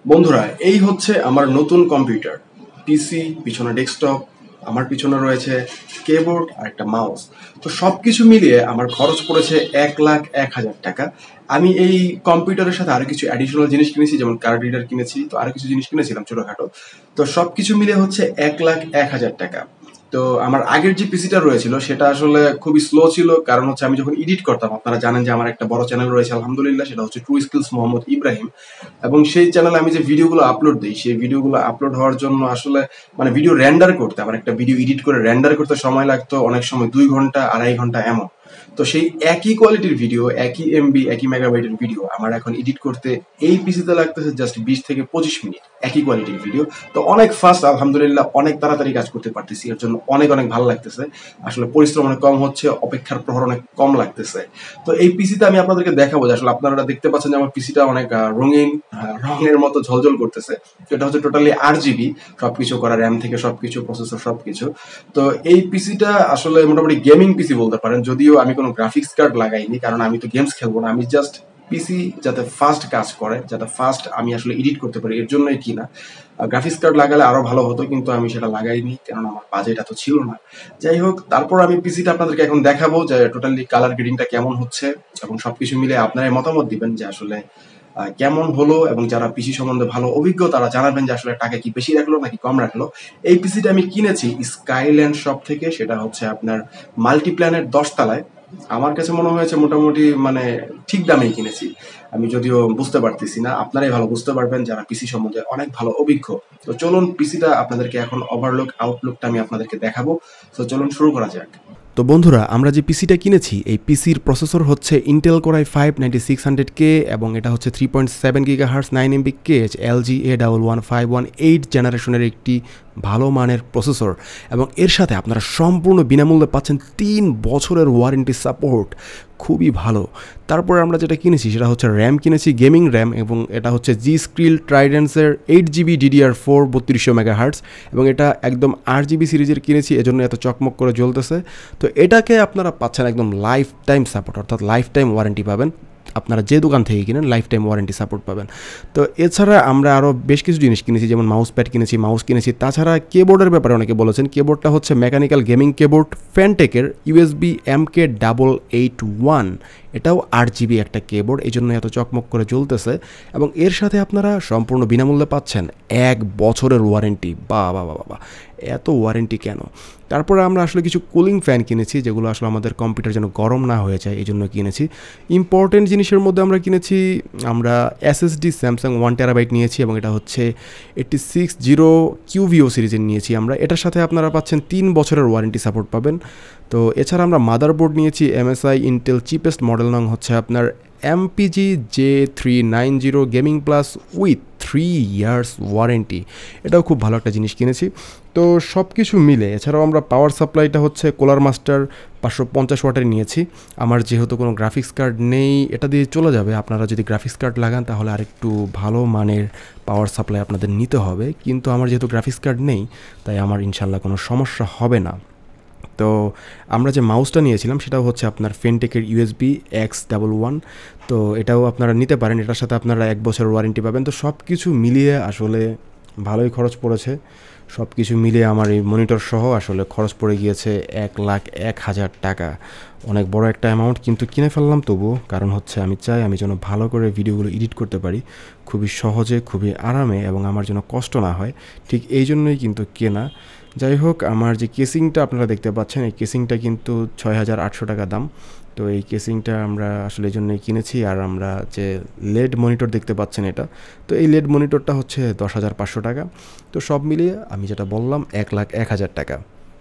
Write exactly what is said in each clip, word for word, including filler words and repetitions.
বন্ধুরা, এই হচ্ছে আমার নতুন কম্পিউটার পিসি। পিছনে ডেস্কটপ, আমার পিছনে রয়েছে কিবোর্ড আর একটা মাউস। তো সবকিছু মিলিয়ে আমার খরচ পড়েছে এক লাখ এক হাজার টাকা। আমি এই কম্পিউটারের সাথে আরো কিছু অ্যাডিশনাল জিনিস কিনেছি, যেমন কার্ড রিডার কিনেছি, তো আরো কিছু জিনিস কিনেছিলাম ছোটখাটো। তো সবকিছু মিলিয়ে হচ্ছে এক লাখ এক হাজার টাকা। তো আমার আগের যে পিসিটা রয়েছিল সেটা আসলে খুবই স্লো ছিল, কারণ হচ্ছে আমি যখন এডিট করতাম, আপনারা জানেন যে আমার একটা বড় চ্যানেল রয়েছে আলহামদুলিল্লাহ, সেটা হচ্ছে ট্রু স্কিলস মোহাম্মদ ইব্রাহিম। এবং সেই চ্যানেলে আমি যে ভিডিওগুলো আপলোড দিই, সেই ভিডিওগুলো আপলোড হওয়ার জন্য আসলে মানে ভিডিও রেন্ডার করতে, আমার একটা ভিডিও এডিট করে রেন্ডার করতে সময় লাগতো অনেক সময় দুই ঘন্টা আড়াই ঘন্টা এমন। তো সেই একই কোয়ালিটির ভিডিও, একই এমবি, একই মেগাবাইটের ভিডিও আমার এখন এডিট করতে এই পিসিতে লাগতেছে জাস্ট বিশ থেকে পঁচিশ মিনিট, একই কোয়ালিটির ভিডিও। তো অনেক ফাস্ট আলহামদুলিল্লাহ, অনেক তাড়াতাড়ি কাজ করতে পারতেছি, এর জন্য অনেক অনেক ভালো লাগতেছে। আসলে পরিশ্রম অনেক কম হচ্ছে, অপেক্ষার প্রহর অনেক কম লাগতেছে। তো এই পিসিতে আমি আপনাদেরকে দেখাবো যে আসলে আপনারা দেখতে পাচ্ছেন যে আমার পিসিটা অনেক রঙিন, রঙের মতো ঝলঝল করতেছে। তো এটা হচ্ছে টোটালি আট জিবি সবকিছু করা, র্যাম থেকে সবকিছু, প্রসেসর সবকিছু। তো এই পিসিটা আসলে মোটামুটি গেমিং পিসি বলতে পারেন, যদিও আমি কোনো গ্রাফিক্স কার্ড লাগাইনি, কারণ আমি তো গেমস খেলবো না। আমি জাস্ট পিসি যাতে ফাস্ট কাজ করে, যাতে ফাস্ট আমি আসলে এডিট করতে পারি, এর জন্যই কিনা। গ্রাফিক্স কার্ড লাগালে আরো ভালো হতো, কিন্তু আমি সেটা লাগাইনি, কারণ আমার বাজেট এত ছিল না। যাই হোক, তারপর আমি পিসিটা আপনাদেরকে এখন দেখাবো যে টোটালি কালার গ্রেডিংটা কেমন হচ্ছে, এবং সবকিছু মিলে আপনারা মতামত দিবেন যে আসলে কেমন হলো। এবং যারা পিসি সম্বন্ধে ভালো অভিজ্ঞ তারা জানাবেন যে আসলে টাকা কি বেশি রাখলো নাকি কম রাখলো। এই পিসিটা আমি কিনেছি স্কাইল্যান্ড শপ থেকে, সেটা হচ্ছে আপনার মাল্টিপ্ল্যানের দশ তলায়। আমার কাছে মনে হয়েছে মোটামুটি মানে ঠিক দামেই কিনেছি। আমি যদিও বুঝতে পারতেছি না, আপনারাই ভালো বুঝতে পারবেন যারা পিসি সম্বন্ধে অনেক ভালো অভিজ্ঞ। তো চলুন পিসিটা আপনাদেরকে এখন ওভারলুক আউটলুকটা আমি আপনাদেরকে দেখাবো। তো চলুন শুরু করা যাক। তো বন্ধুরা, আমরা যে পিসিটা কিনেছি এই পিসির প্রসেসর হচ্ছে Intel core i five ninety six hundred K, এবং এটা হচ্ছে three point seven giga hertz nine MB cache LG A double one five one eight জেনারেশনের একটি ভালো মানের প্রসেসর। এবং এর সাথে আপনারা সম্পূর্ণ বিনামূল্যে পাচ্ছেন তিন বছরের ওয়ারেন্টি সাপোর্ট, খুবই ভালো। তারপরে আমরা যেটা কিনেছি সেটা হচ্ছে র্যাম কিনেছি, গেমিং র্যাম, এবং এটা হচ্ছে জি স্ক্রিল ট্রাইডেন্সের এইট জিবি ডিডিআর ফোর বত্রিশশো মেগা হার্টস, এবং এটা একদম আট জিবি সিরিজের কিনেছি, এজন্য এত চকমক করে জ্বলতেছে। তো এটাকে আপনারা পাচ্ছেন একদম লাইফ টাইম সাপোর্ট, অর্থাৎ লাইফ টাইম ওয়ারেন্টি পাবেন। আপনারা যে দোকান থেকে কিনেন লাইফ টাইম ওয়ারেন্টি সাপোর্ট পাবেন। তো এছাড়া আমরা আরও বেশ কিছু জিনিস কিনেছি, যেমন মাউস প্যাড কিনেছি, মাউস কিনেছি। তাছাড়া কিবোর্ডের ব্যাপারে অনেকে বলেছেন, কিবোর্ডটা হচ্ছে মেকানিক্যাল গেমিং কিবোর্ড ফ্যানটেকের USB MK double eight one. এটাও আট জিবি একটা কিবোর্ড, এই জন্য এত চকমক করে চলতেছে। এবং এর সাথে আপনারা সম্পূর্ণ বিনামূল্যে পাচ্ছেন এক বছরের ওয়ারেন্টি। বা বা বাবা, এত ওয়ারেন্টি কেন? তারপরে আমরা আসলে কিছু কুলিং ফ্যান কিনেছি, যেগুলো আসলে আমাদের কম্পিউটার যেন গরম না হয়ে যায় এই জন্য কিনেছি। ইম্পর্টেন্ট জিনিসের মধ্যে আমরা কিনেছি, আমরা এসএসডি স্যামসাং ওয়ান টেরাবাইট নিয়েছি, এবং এটা হচ্ছে এইটটি সিক্স জিরো কিউভিও সিরিজের নিয়েছি আমরা। এটার সাথে আপনারা পাচ্ছেন তিন বছরের ওয়ারেন্টি সাপোর্ট পাবেন। তো এছাড়া আমরা মাদারবোর্ড নিয়েছি এমএসআই ইন্টেল চিপেস্ট মডেল নং হচ্ছে আপনার MPG J three nine zero gaming plus with three years warranty. এটাও খুব ভালো একটা জিনিস কিনেছি। তো সব কিছু মিলে এছাড়াও আমরা পাওয়ার সাপ্লাইটা হচ্ছে কোলার মাস্টার পাঁচশো পঞ্চাশ ওয়াটের নিয়েছি। আমার যেহেতু কোনো গ্রাফিক্স কার্ড নেই, এটা দিয়ে চলে যাবে। আপনারা যদি গ্রাফিক্স কার্ড লাগান তাহলে আরেকটু ভালো মানের পাওয়ার সাপ্লাই আপনাদের নিতে হবে, কিন্তু আমার যেহেতু গ্রাফিক্স কার্ড নেই তাই আমার ইনশাল্লাহ কোনো সমস্যা হবে না। তো আমরা যে মাউসটা নিয়েছিলাম সেটাও হচ্ছে আপনার ফেনটেকের ইউএসবি এক্স ডাবল ওয়ান। তো এটাও আপনারা নিতে পারেন, এটার সাথে আপনারা এক বছরের ওয়ারেন্টি পাবেন। তো সব কিছু মিলিয়ে আসলে ভালোই খরচ পড়েছে। সব কিছু মিলিয়ে আমার এই মনিটর সহ আসলে খরচ পড়ে গিয়েছে এক লাখ এক হাজার টাকা। অনেক বড় একটা অ্যামাউন্ট, কিন্তু কিনে ফেললাম তবুও, কারণ হচ্ছে আমি চাই আমি যেন ভালো করে ভিডিওগুলো এডিট করতে পারি, খুবই সহজে, খুবই আরামে, এবং আমার যেন কষ্ট না হয়। ঠিক এই জন্যই কিন্তু কেনা। যাই হোক, আমার যে কেসিংটা আপনারা দেখতে পাচ্ছেন, এই কেসিংটা কিন্তু ছয় হাজার আটশো টাকা দাম। তো এই কেসিংটা আমরা আসলে এই জন্যই কিনেছি। আর আমরা যে লেড মনিটর দেখতে পাচ্ছেন এটা, তো এই লেড মনিটরটা হচ্ছে দশ হাজার পাঁচশো টাকা। তো সব মিলিয়ে আমি যেটা বললাম এক লাখ এক হাজার টাকা।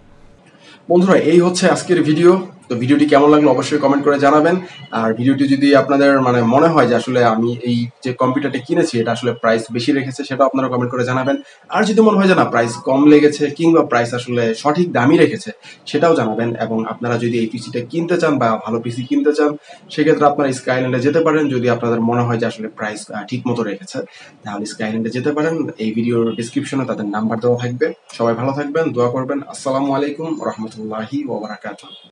বন্ধুরা, এই হচ্ছে আজকের ভিডিও। তো ভিডিওটি কেমন লাগলো অবশ্যই কমেন্ট করে জানাবেন। আর ভিডিওটি যদি আপনাদের মানে মনে হয় যে আসলে আমি এই যে কম্পিউটারটা কিনেছি এটা আসলে প্রাইস বেশি রেখেছে, সেটা আপনারা কমেন্ট করে জানাবেন। আর যদি মনে হয় যে না প্রাইস কম লেগেছে, কিংবা প্রাইস আসলে সঠিক দামই রেখেছে, সেটাও জানাবেন। এবং আপনারা যদি এই পিসিটা কিনতে চান বা ভালো পিসি কিনতে চান, সেক্ষেত্রে আপনারা স্কাইল্যান্ডে যেতে পারেন। যদি আপনাদের মনে হয় যে আসলে প্রাইস ঠিক মতো রেখেছে, তাহলে স্কাইল্যান্ডে যেতে পারেন। এই ভিডিওর ডিসক্রিপশনে তাদের নাম্বার দেওয়া থাকবে। সবাই ভালো থাকবেন, দোয়া করবেন। আসসালামু আলাইকুম রহমতুল্লাহি ওয়া বারাকাতুহু।